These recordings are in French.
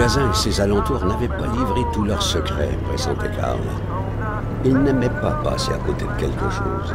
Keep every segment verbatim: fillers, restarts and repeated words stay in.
voisins et ses alentours n'avaient pas livré tous leurs secrets, pressentait Karl. Il n'aimait pas passer à côté de quelque chose.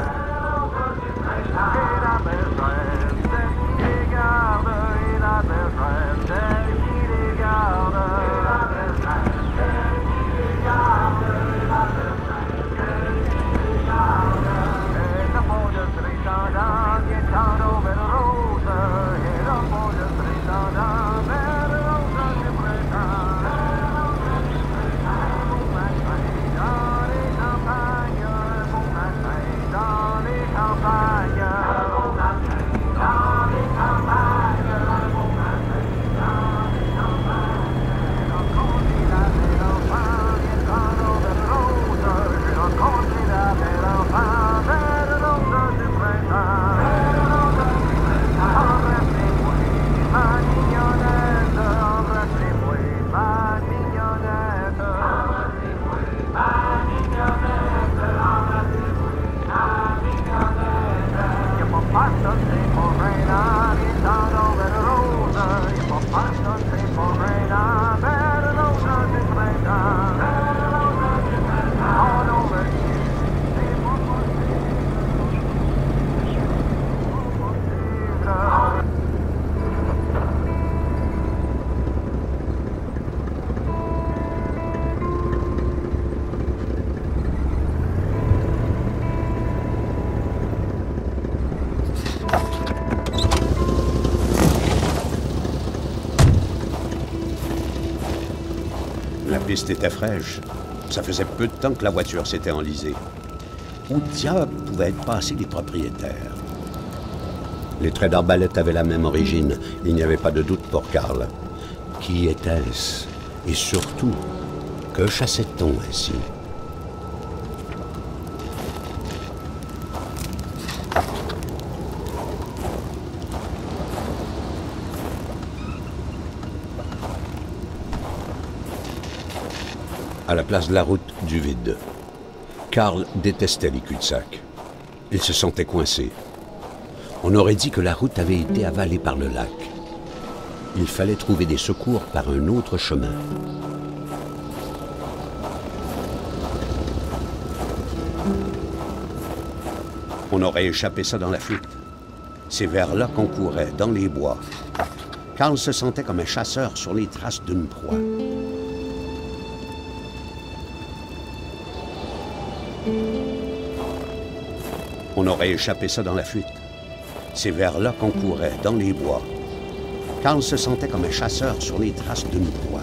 La piste était fraîche. Ça faisait peu de temps que la voiture s'était enlisée. Où diable pouvaient être passés les propriétaires? Les traits d'arbalète avaient la même origine. Il n'y avait pas de doute pour Karl. Qui était-ce? Et surtout, que chassait-on ainsi? À la place de la route, du vide. Karl détestait les cul-de-sac. Il se sentait coincé. On aurait dit que la route avait été avalée par le lac. Il fallait trouver des secours par un autre chemin. On aurait échappé ça dans la fuite. C'est vers là qu'on courait, dans les bois. Karl se sentait comme un chasseur sur les traces d'une proie. On aurait échappé ça dans la fuite. C'est vers là qu'on courait, dans les bois. Karl se sentait comme un chasseur sur les traces d'une proie.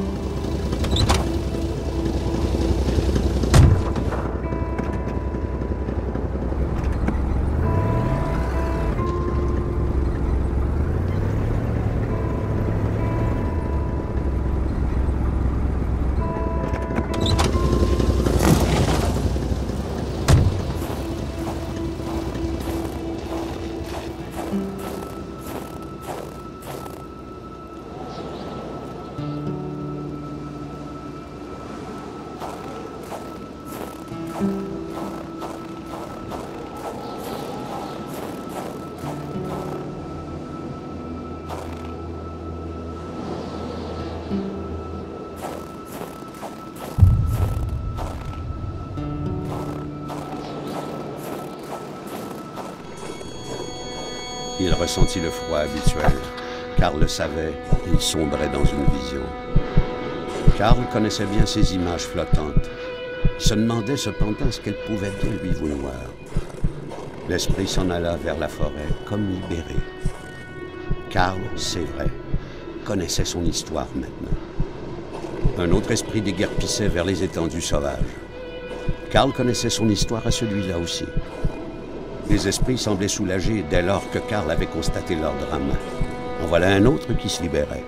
Il ressentit le froid habituel. Karl le savait, il sombrait dans une vision. Karl connaissait bien ces images flottantes. Il se demandait cependant ce qu'elles pouvaient bien lui vouloir. L'esprit s'en alla vers la forêt, comme libéré. Karl, c'est vrai, connaissait son histoire maintenant. Un autre esprit déguerpissait vers les étendues sauvages. Karl connaissait son histoire à celui-là aussi. Les esprits semblaient soulagés dès lors que Karl avait constaté leur drame. En voilà un autre qui se libérait.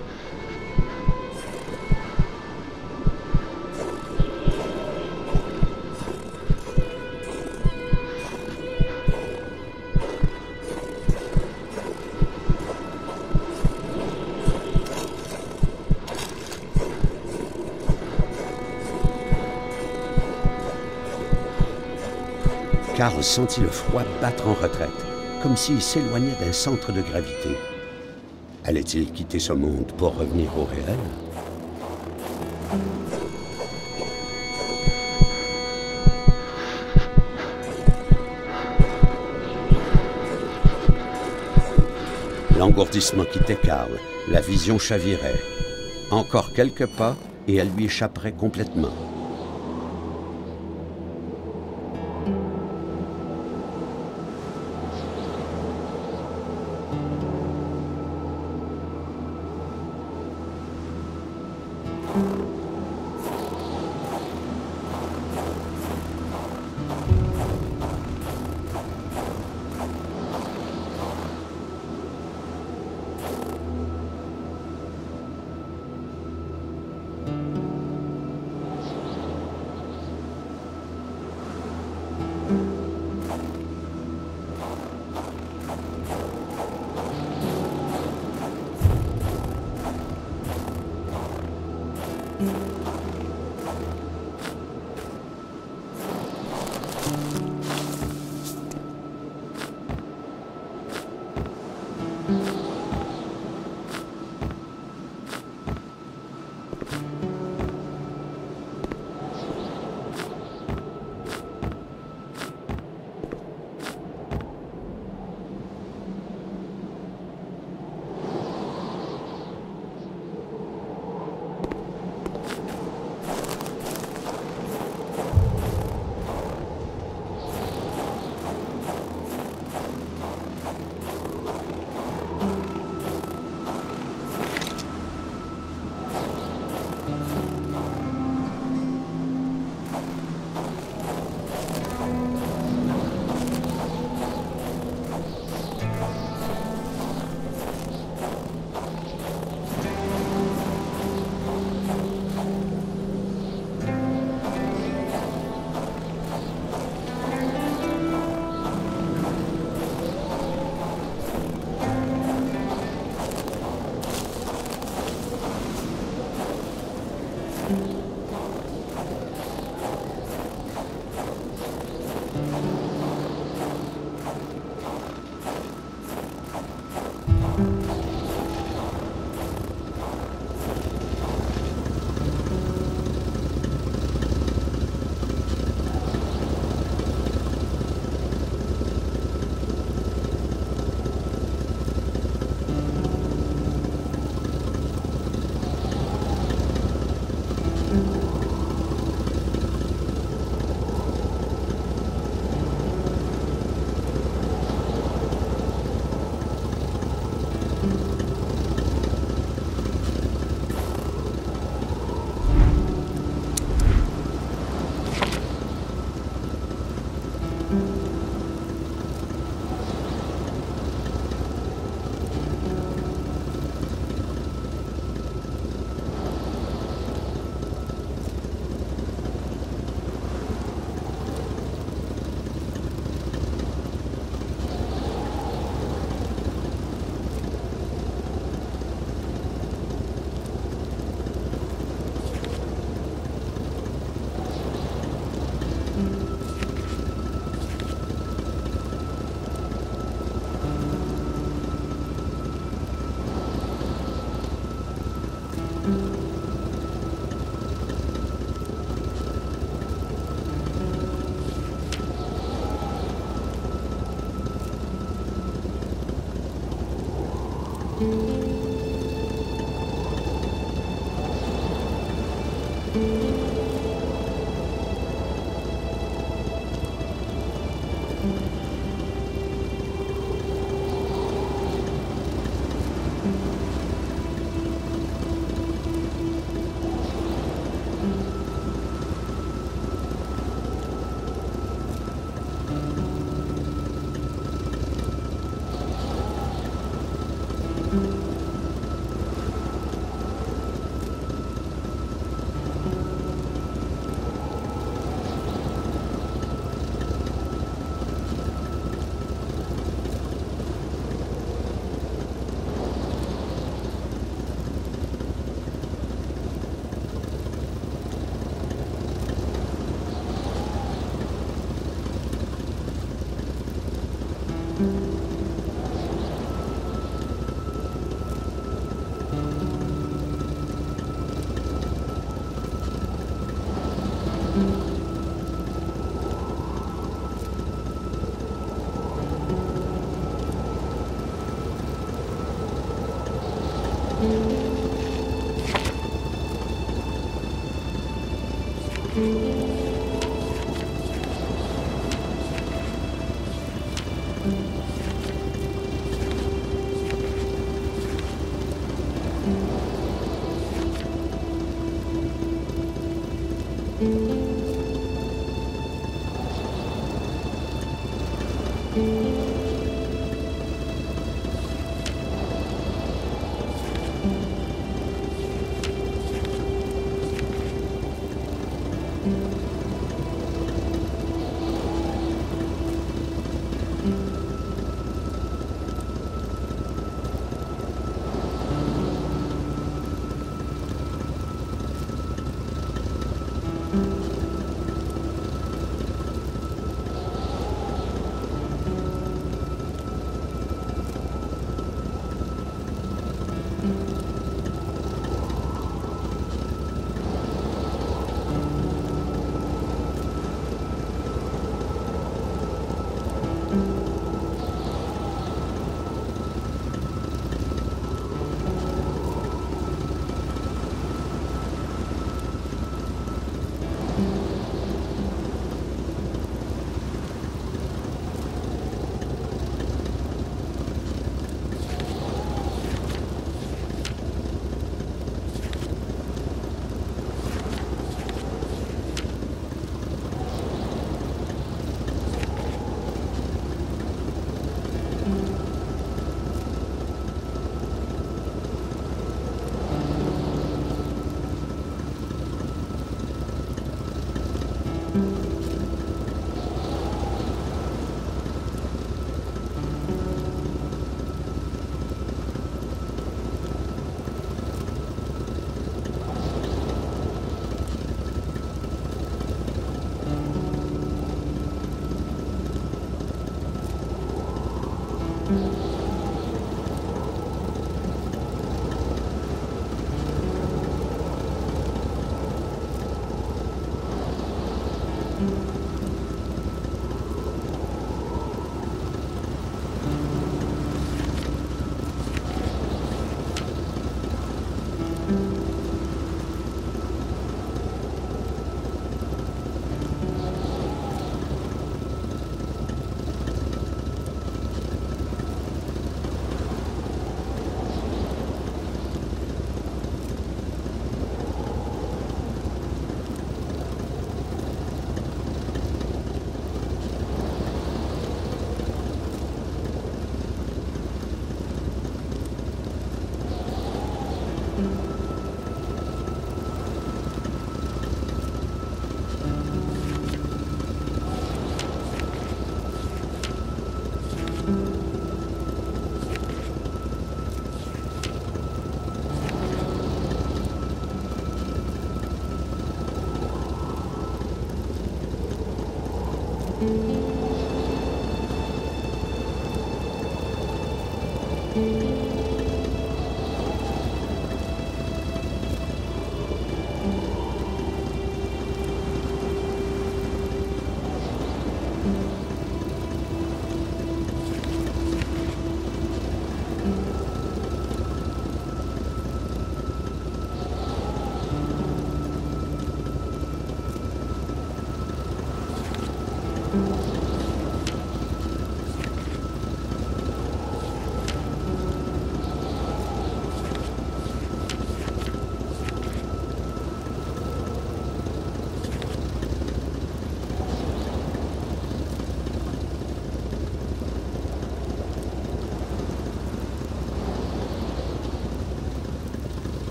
Karl sentit le froid battre en retraite, comme s'il s'éloignait d'un centre de gravité. Allait-il quitter ce monde pour revenir au réel? L'engourdissement quittait Karl, la vision chavirait. Encore quelques pas et elle lui échapperait complètement.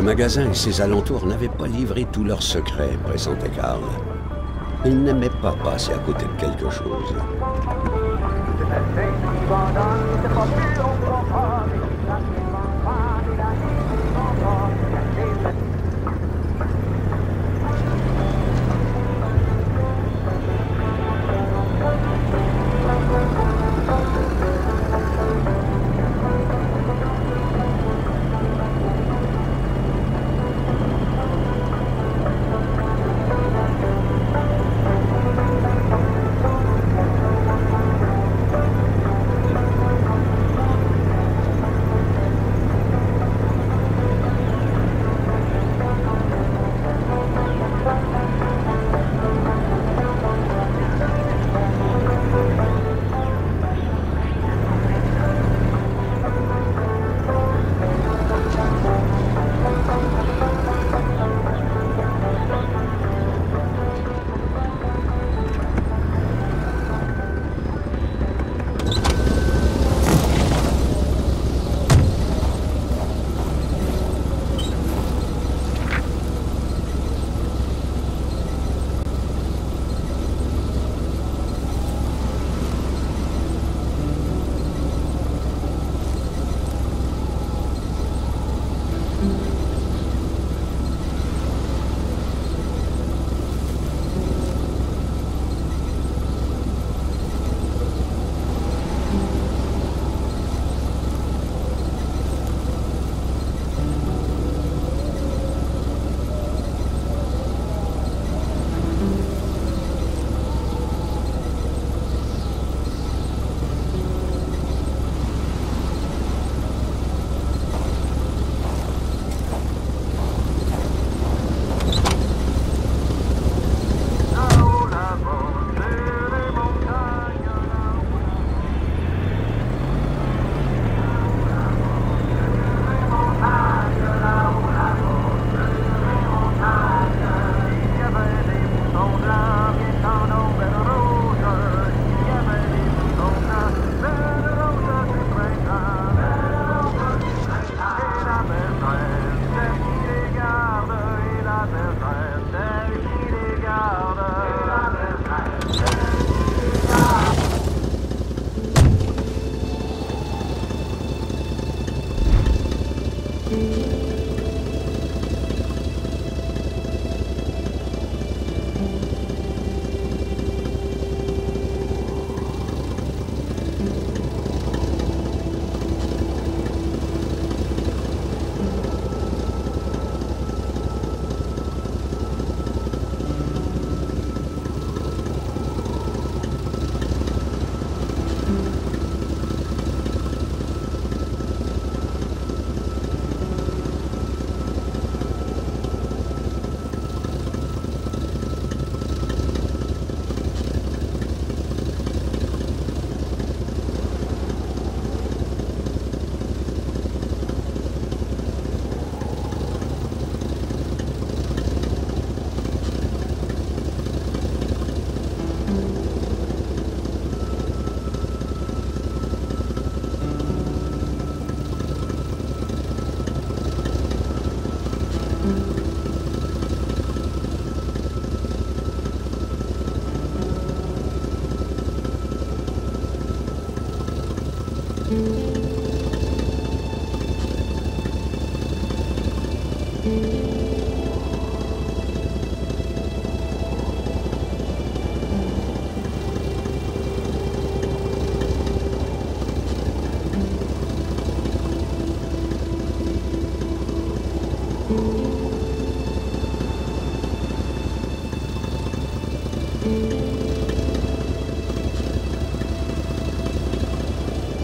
Le magasin et ses alentours n'avaient pas livré tous leurs secrets, pressentait Karl. Il n'aimait pas passer à côté de quelque chose.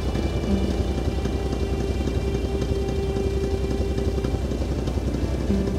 Mm-hmm.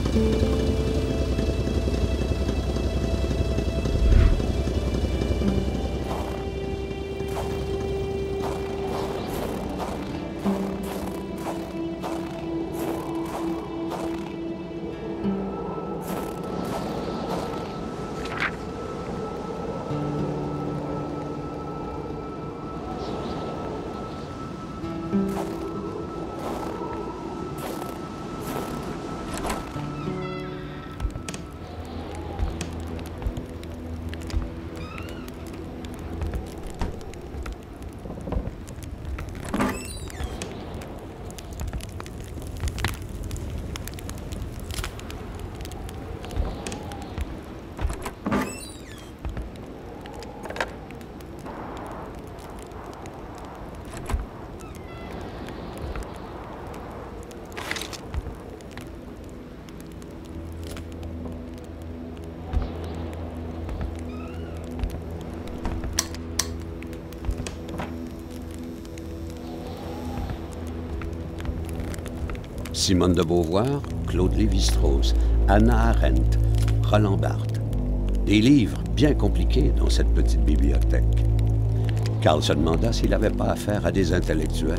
Simone de Beauvoir, Claude Lévi-Strauss, Hannah Arendt, Roland Barthes. Des livres bien compliqués dans cette petite bibliothèque. Karl se demanda s'il n'avait pas affaire à des intellectuels.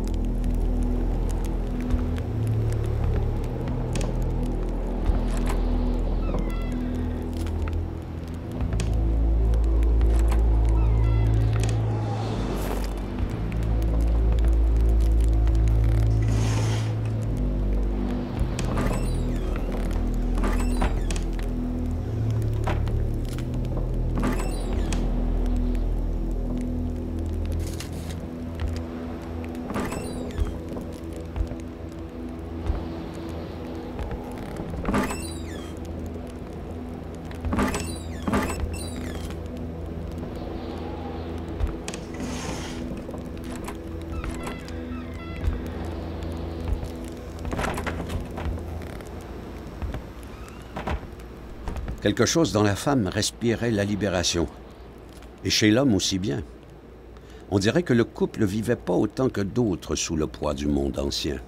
Quelque chose dans la femme respirait la libération. Et chez l'homme aussi bien. On dirait que le couple ne vivait pas autant que d'autres sous le poids du monde ancien.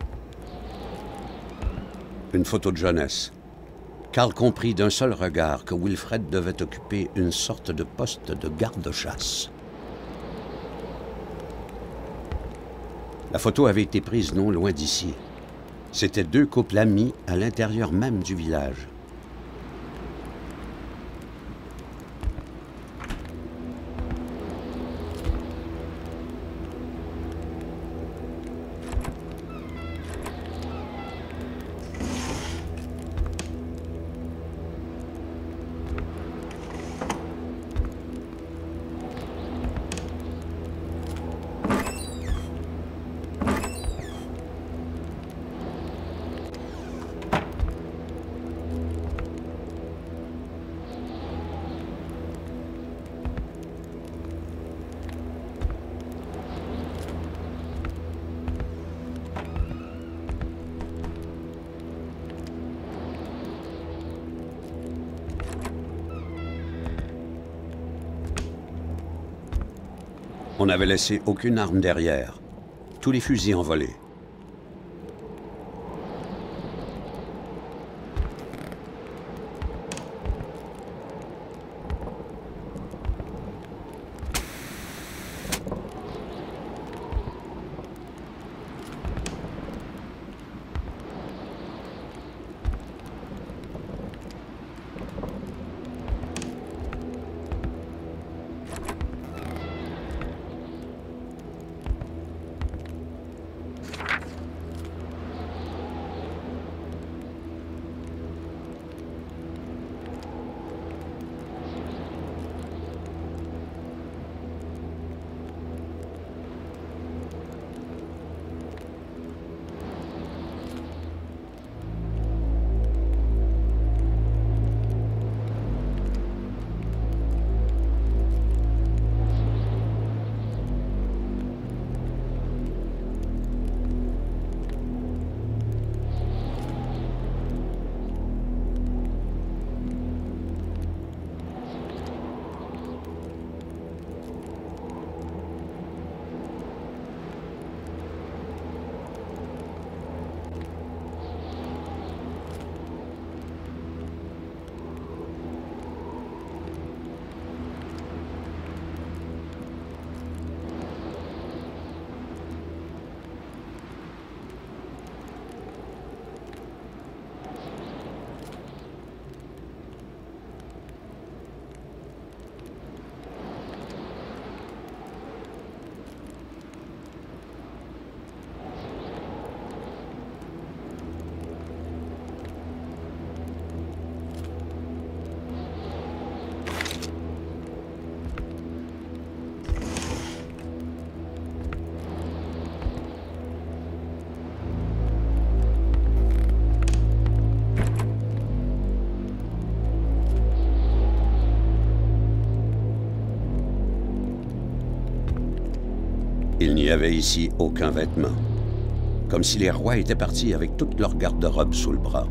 Une photo de jeunesse. Karl comprit d'un seul regard que Wilfred devait occuper une sorte de poste de garde-chasse. La photo avait été prise non loin d'ici. C'étaient deux couples amis à l'intérieur même du village. On n'avait laissé aucune arme derrière. Tous les fusils envolés. Il n'y avait ici aucun vêtement, comme si les rois étaient partis avec toute leur garde-robe sous le bras.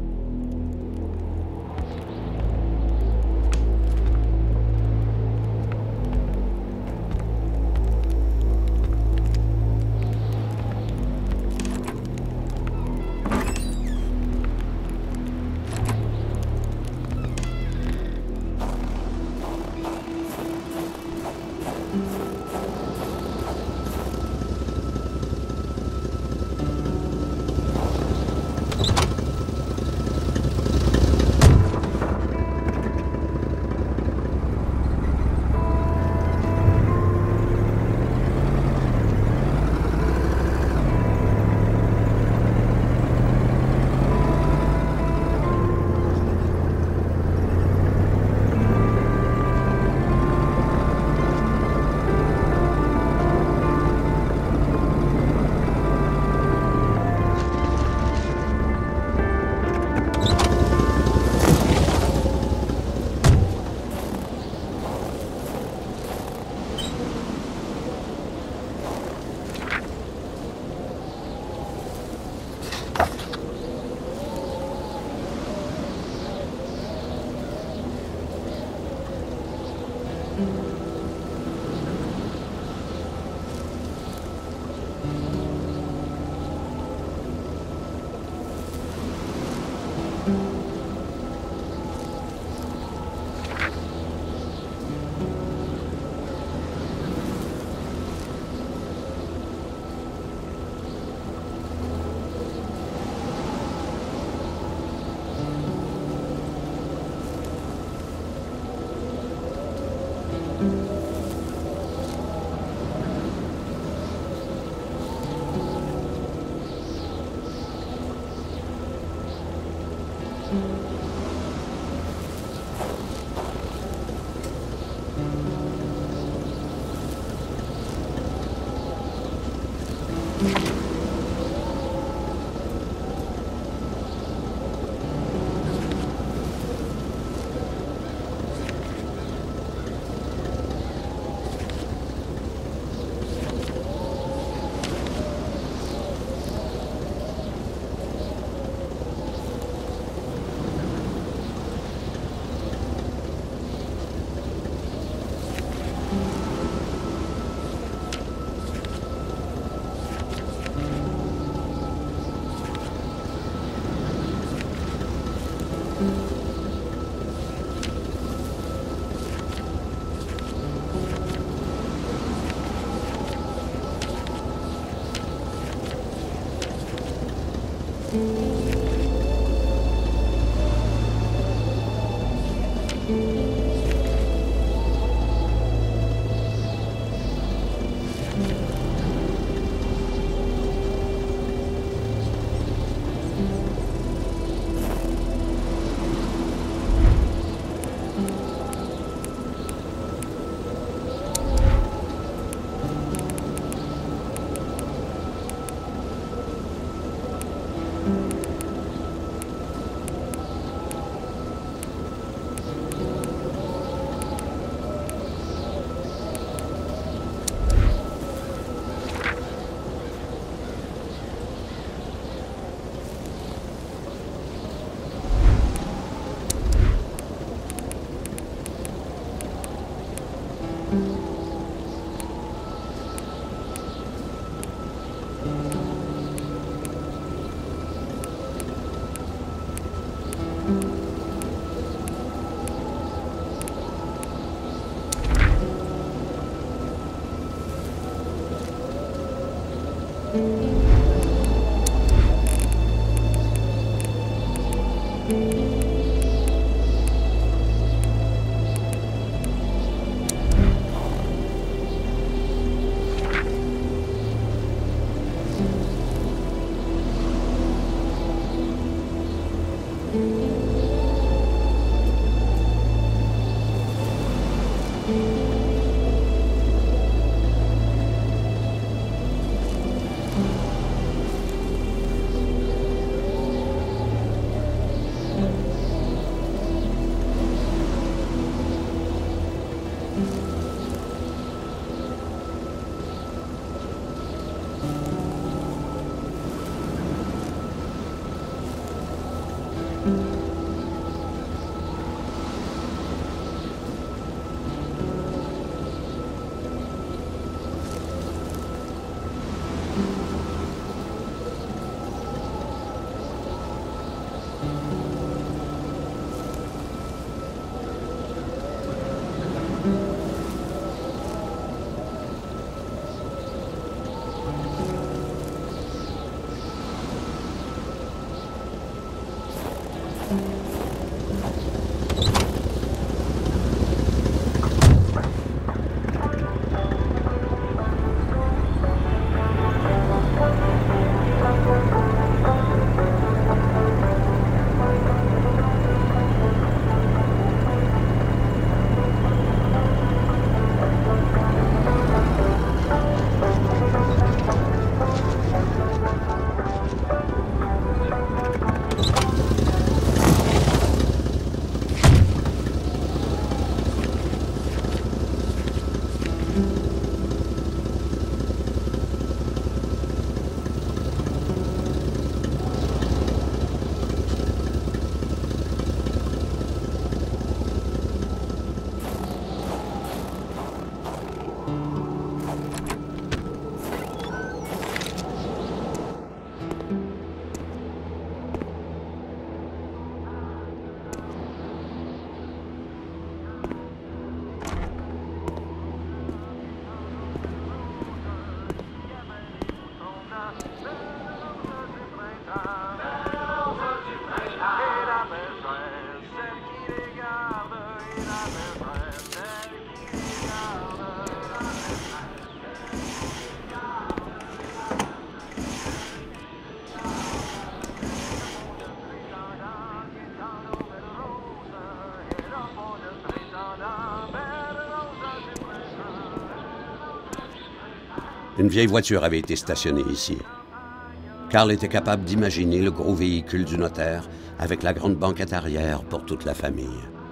Une vieille voiture avait été stationnée ici. Karl était capable d'imaginer le gros véhicule du notaire avec la grande banquette arrière pour toute la famille.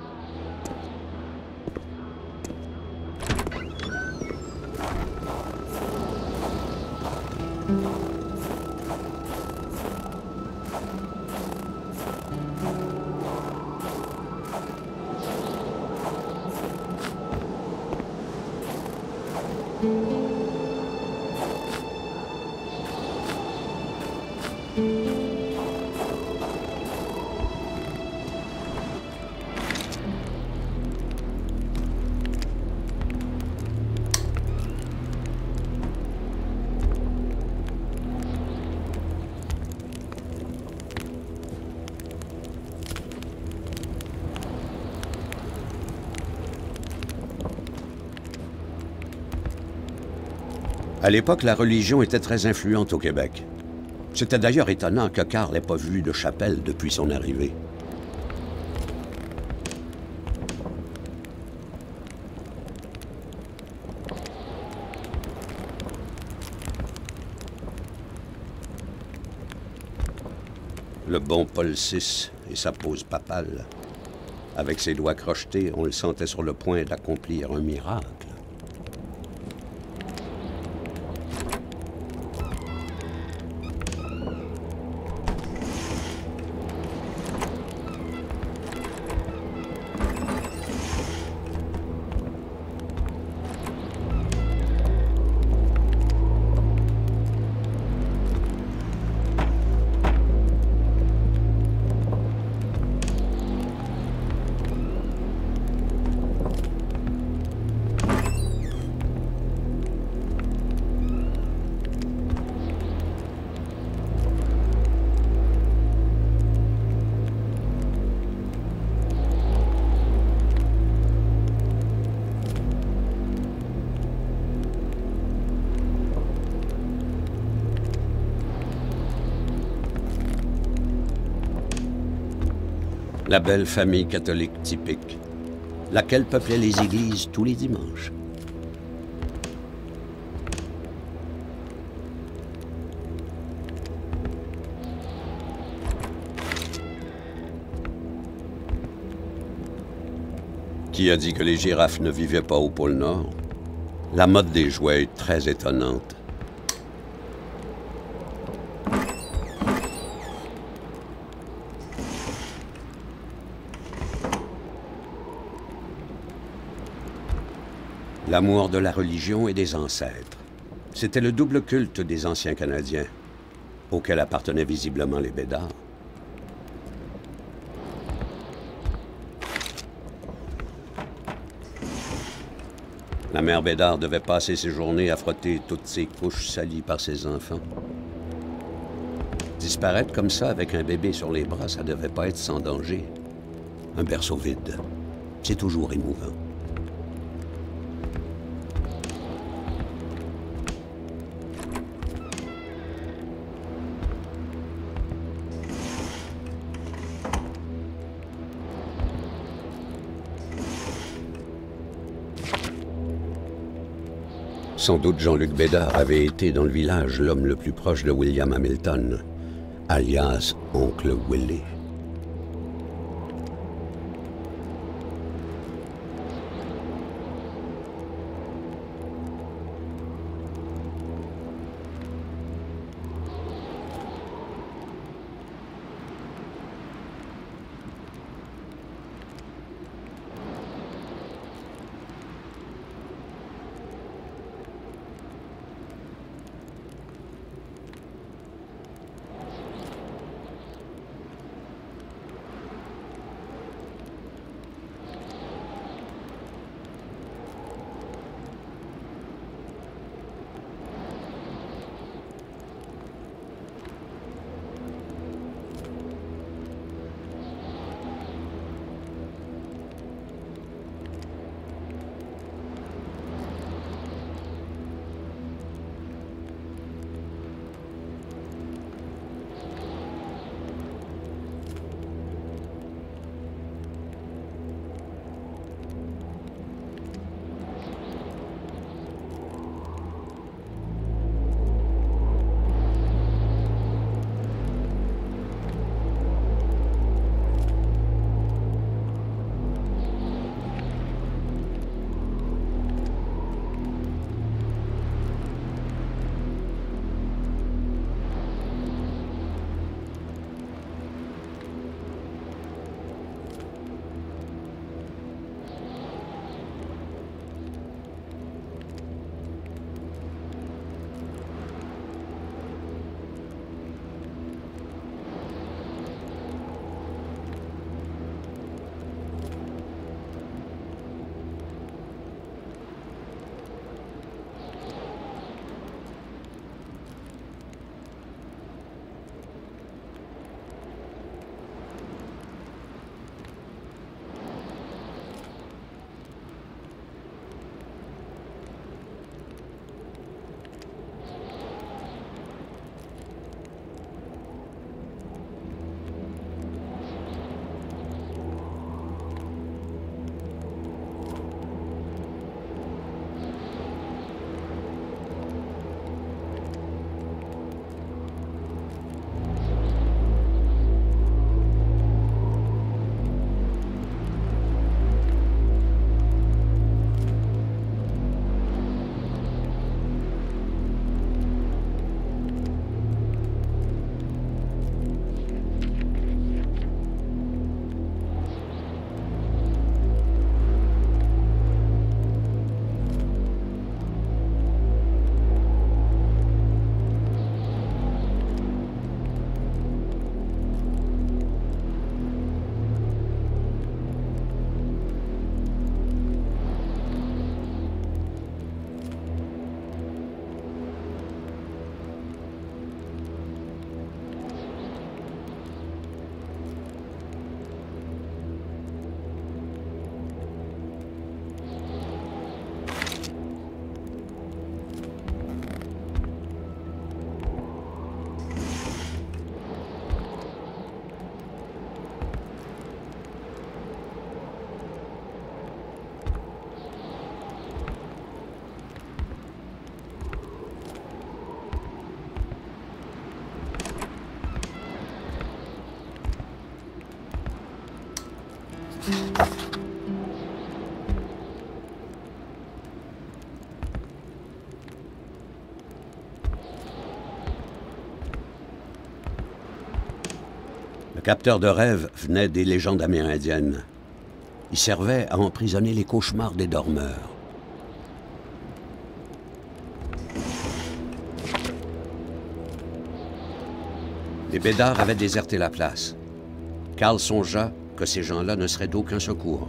À l'époque, la religion était très influente au Québec. C'était d'ailleurs étonnant que Karl n'ait pas vu de chapelle depuis son arrivée. Le bon Paul six et sa pose papale. Avec ses doigts crochetés, on le sentait sur le point d'accomplir un miracle. La belle famille catholique typique, laquelle peuplait les églises tous les dimanches. Qui a dit que les girafes ne vivaient pas au pôle Nord? La mode des jouets est très étonnante. L'amour de la religion et des ancêtres. C'était le double culte des anciens Canadiens, auquel appartenaient visiblement les Bédards. La mère Bédard devait passer ses journées à frotter toutes ses couches salies par ses enfants. Disparaître comme ça avec un bébé sur les bras, ça devait pas être sans danger. Un berceau vide, c'est toujours émouvant. Sans doute Jean-Luc Bédard avait été dans le village l'homme le plus proche de William Hamilton, alias Oncle Willie. Le capteur de rêve venait des légendes amérindiennes. Il servait à emprisonner les cauchemars des dormeurs. Les Bédards avaient déserté la place. Karl songea que ces gens-là ne seraient d'aucun secours.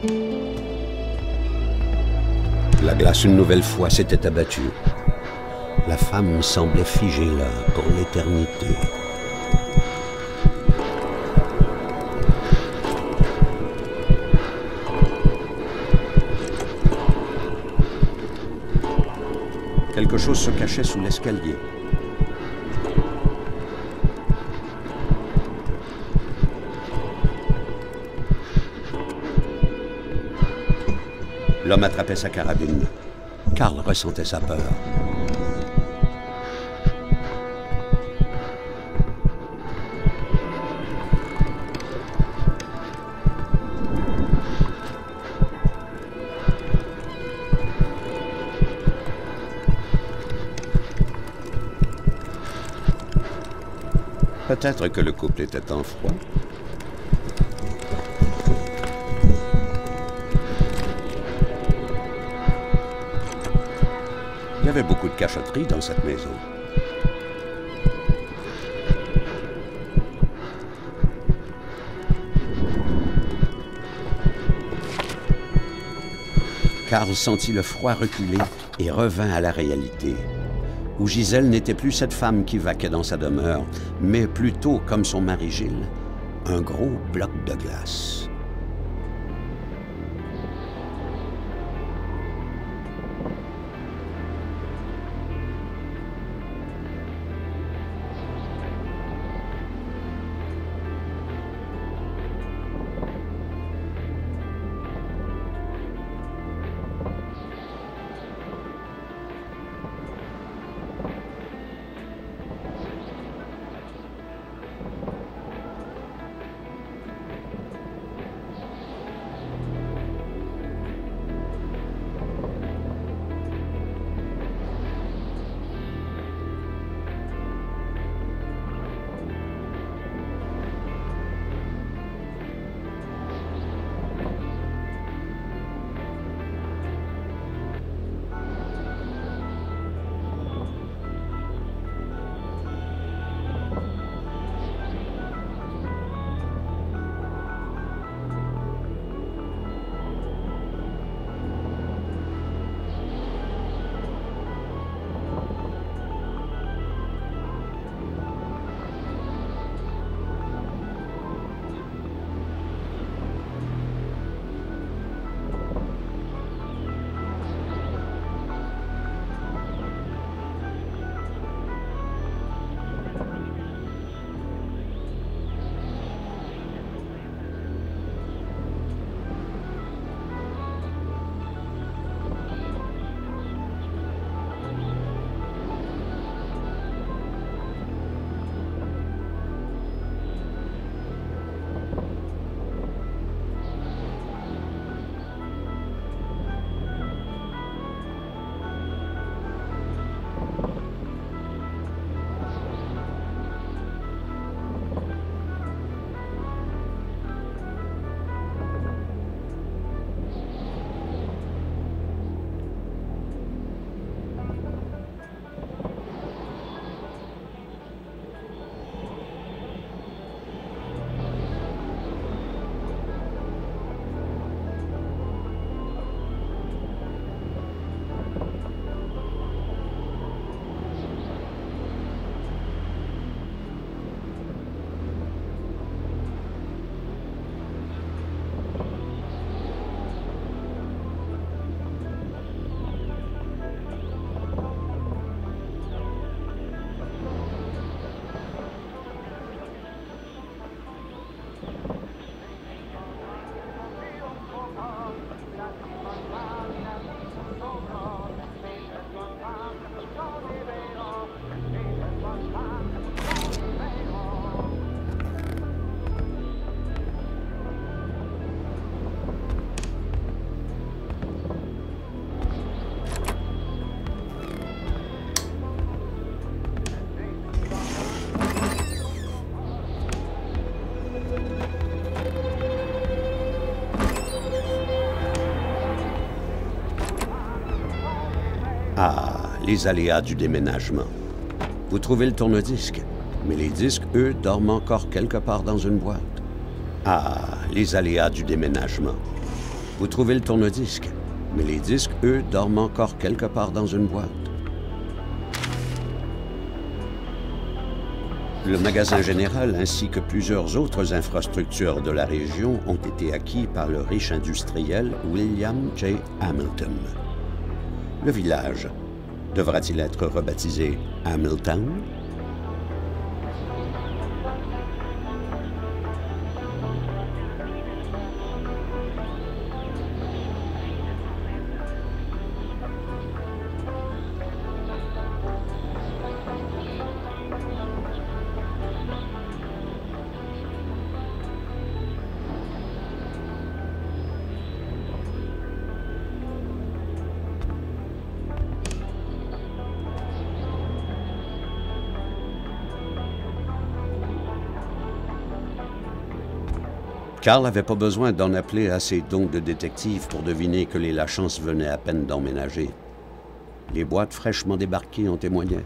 La glace une nouvelle fois s'était abattue. La femme semblait figée là pour l'éternité. Quelque chose se cachait sous l'escalier. L'homme attrapait sa carabine. Karl ressentait sa peur. Peut-être que le couple était en froid. Il y avait beaucoup de cachotterie dans cette maison. Karl sentit le froid reculer et revint à la réalité, où Gisèle n'était plus cette femme qui vaquait dans sa demeure, mais plutôt, comme son mari Gilles, un gros bloc de glace. Ah, les aléas du déménagement. Vous trouvez le tourne-disque, mais les disques, eux, dorment encore quelque part dans une boîte. Ah, les aléas du déménagement. Vous trouvez le tourne-disque, mais les disques, eux, dorment encore quelque part dans une boîte. Le magasin général ainsi que plusieurs autres infrastructures de la région ont été acquis par le riche industriel William J. Hamilton. Le village devra-t-il être rebaptisé Hamilton? Carl n'avait pas besoin d'en appeler à ses dons de détective pour deviner que les Lachance venaient à peine d'emménager. Les boîtes fraîchement débarquées en témoignaient.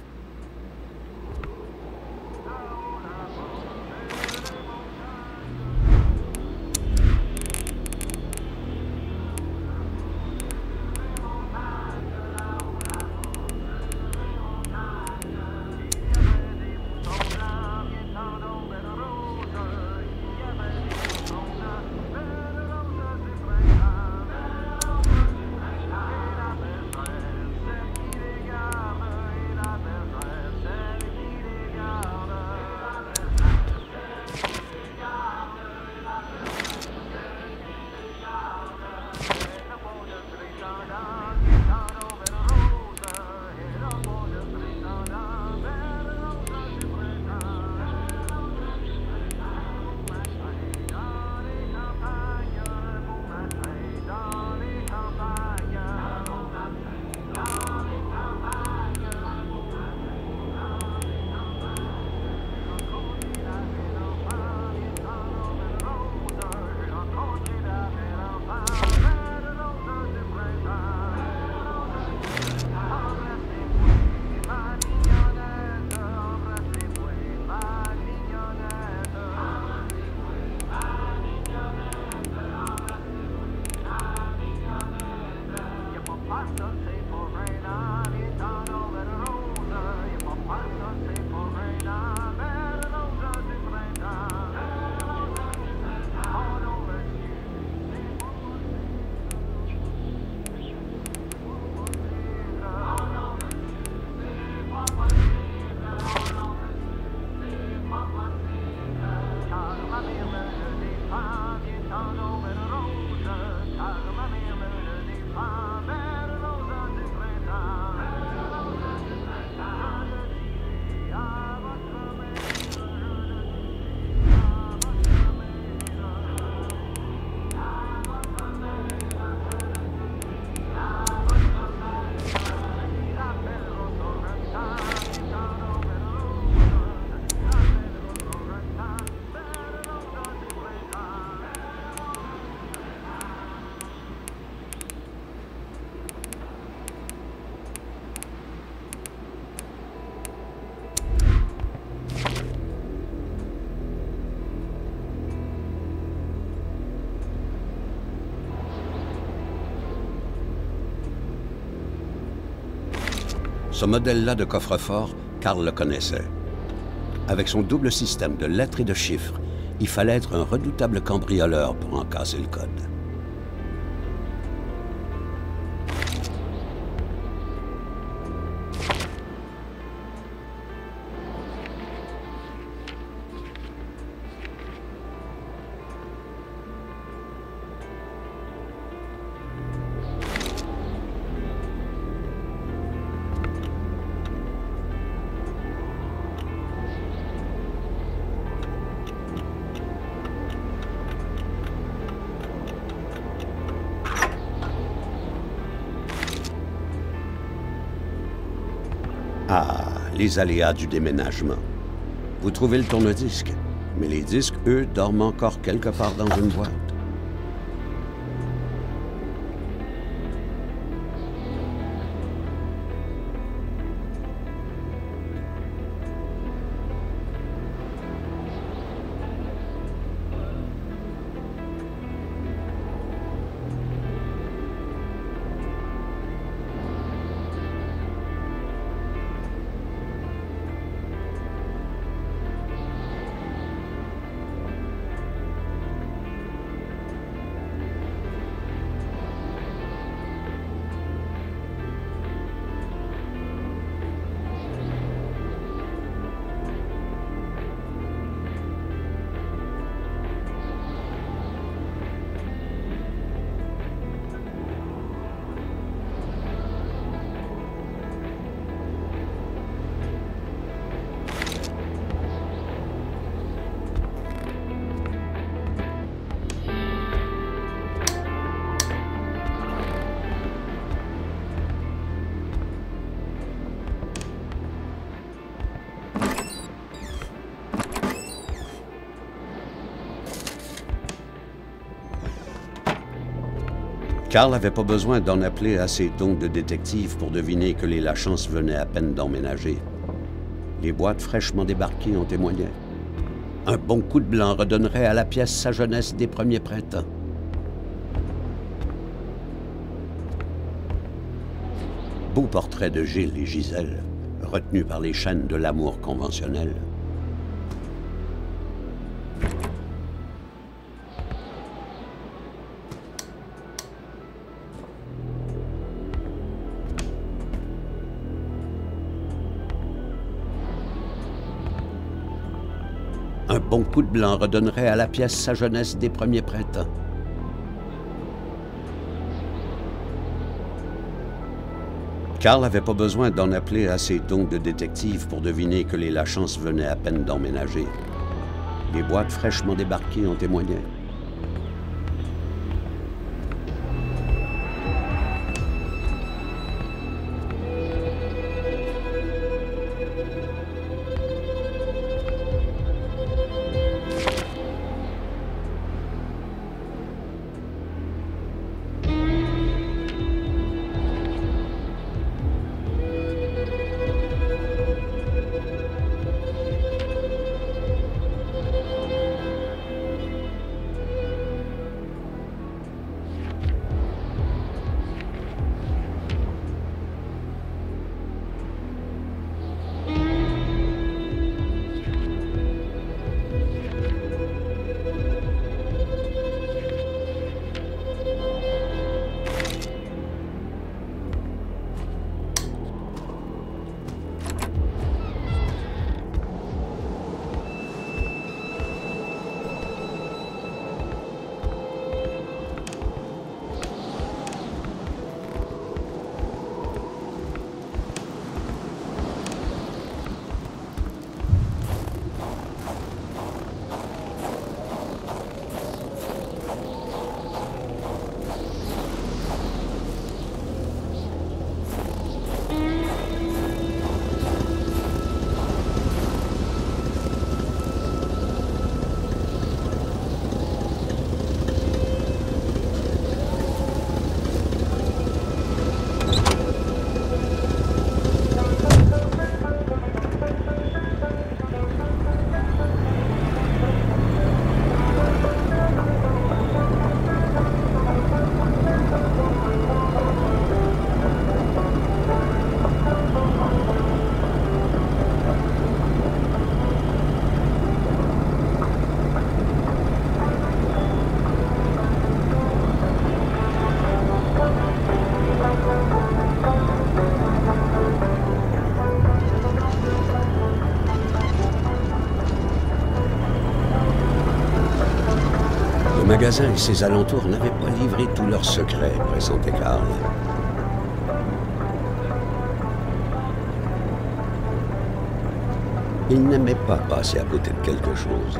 Ce modèle-là de coffre-fort, Carl le connaissait. Avec son double système de lettres et de chiffres, il fallait être un redoutable cambrioleur pour en casser le code. Ah, les aléas du déménagement. Vous trouvez le tourne-disque, mais les disques, eux, dorment encore quelque part dans une boîte. Karl n'avait pas besoin d'en appeler à ses dons de détective pour deviner que les Lachance venaient à peine d'emménager. Les boîtes fraîchement débarquées en témoignaient. Un bon coup de blanc redonnerait à la pièce sa jeunesse des premiers printemps. Beau portrait de Gilles et Gisèle, retenus par les chaînes de l'amour conventionnel. Un bon coup de blanc redonnerait à la pièce sa jeunesse des premiers printemps. Karl n'avait pas besoin d'en appeler à ses dons de détective pour deviner que les Lachance venaient à peine d'emménager. Les boîtes fraîchement débarquées en témoignaient. Le magasin et ses alentours n'avaient pas livré tous leurs secrets, pressentait Karl. Il n'aimait pas passer à côté de quelque chose.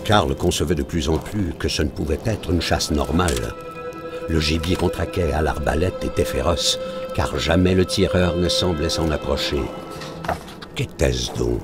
Karl concevait de plus en plus que ce ne pouvait être une chasse normale. Le gibier qu'on traquait à l'arbalète était féroce, car jamais le tireur ne semblait s'en approcher. Qu'était-ce donc?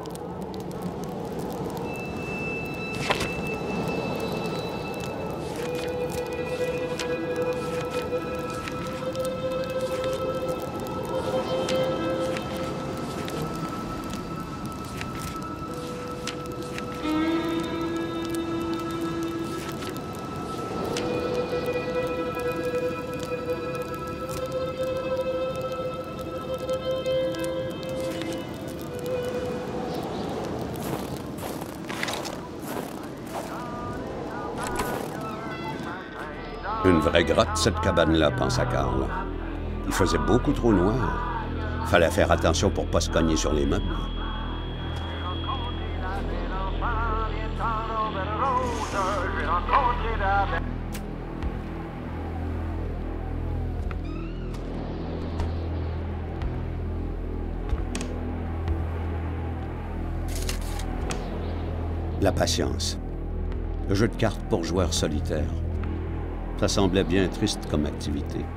Une vraie grotte, cette cabane-là, pensa Karl. Il faisait beaucoup trop noir. Fallait faire attention pour pas se cogner sur les meubles. La patience. Le jeu de cartes pour joueurs solitaires. Ça semblait bien triste comme activité.